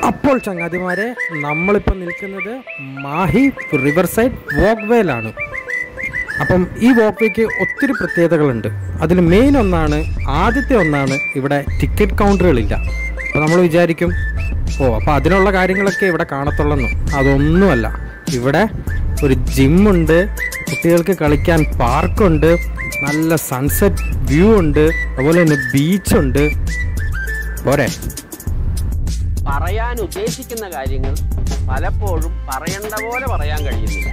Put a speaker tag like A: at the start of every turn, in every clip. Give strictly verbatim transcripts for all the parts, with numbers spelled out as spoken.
A: അപ്പോൾ ചങ്ങാതിമാരെ, നമ്മളിപ്പോൾ നിൽക്കുന്നത് മാഹി റിവർ സൈഡ് വാക്ക് വേയിലാണ്. അപ്പം ഈ വാക്ക് വേക്ക് ഒത്തിരി പ്രത്യേകതകളുണ്ട്. അതിൽ മെയിൻ ഒന്നാണ്, ആദ്യത്തെ ഒന്നാണ് ഇവിടെ ടിക്കറ്റ് കൗണ്ടറുകളില്ല. അപ്പോൾ നമ്മൾ വിചാരിക്കും ഓ അപ്പോൾ അതിനുള്ള കാര്യങ്ങളൊക്കെ ഇവിടെ കാണത്തുള്ളെന്നും. അതൊന്നുമല്ല. ഇവിടെ ഒരു ജിമ്മുണ്ട്, കുട്ടികൾക്ക് കളിക്കാൻ പാർക്കുണ്ട്, നല്ല സൺസെറ്റ് വ്യൂ ഉണ്ട്, അതുപോലെ തന്നെ ബീച്ചുണ്ട്. പോരെ.
B: പറയാൻ ഉദ്ദേശിക്കുന്ന കാര്യങ്ങൾ പലപ്പോഴും പറയേണ്ട പോലെ പറയാൻ കഴിയുന്നില്ല.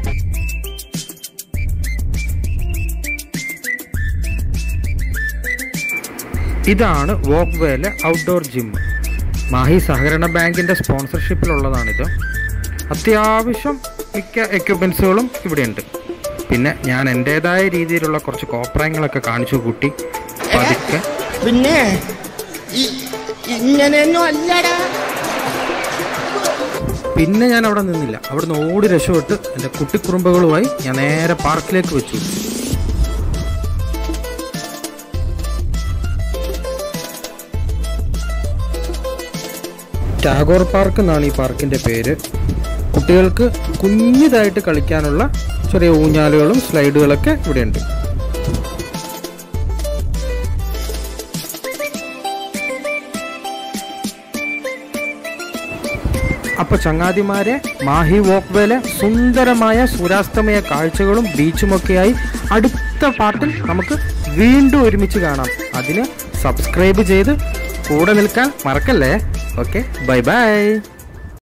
A: ഇതാണ് വാക്ക് വേയിലെ ഔട്ട്ഡോർ ജിം. മാഹി സഹകരണ ബാങ്കിൻ്റെ സ്പോൺസർഷിപ്പിലുള്ളതാണിത്. അത്യാവശ്യം മിക്ക എക്യുപ്മെൻസുകളും ഇവിടെയുണ്ട്. പിന്നെ ഞാൻ എൻ്റേതായ രീതിയിലുള്ള കുറച്ച് കോപ്രായങ്ങളൊക്കെ കാണിച്ചു കൂട്ടി പതുക്കെ.
C: പിന്നെ ഇങ്ങനെയൊന്നും അല്ലടാ.
A: പിന്നെ ഞാൻ അവിടെ നിന്നില്ല, അവിടുന്ന് ഓടി രക്ഷപ്പെട്ട് എൻ്റെ കുട്ടിക്കുറുമ്പകളുമായി ഞാൻ നേരെ പാർക്കിലേക്ക് വെച്ചു. ടാഗോർ പാർക്ക് എന്നാണ് ഈ പാർക്കിൻ്റെ പേര്. കുട്ടികൾക്ക് കുഞ്ഞിതായിട്ട് കളിക്കാനുള്ള ചെറിയ ഊഞ്ഞാലുകളും സ്ലൈഡുകളൊക്കെ ഇവിടെയുണ്ട്. അപ്പോൾ ചങ്ങാതിമാരെ, മാഹി വാക്ക് വേയിലെ സുന്ദരമായ സൂര്യാസ്തമയ കാഴ്ചകളും ബീച്ചുമൊക്കെയായി അടുത്ത പാട്ടിൽ നമുക്ക് വീണ്ടും ഒരുമിച്ച് കാണാം. അതിന് സബ്സ്ക്രൈബ് ചെയ്ത് കൂടെ നിൽക്കാൻ മറക്കല്ലേ. Okay, bye by.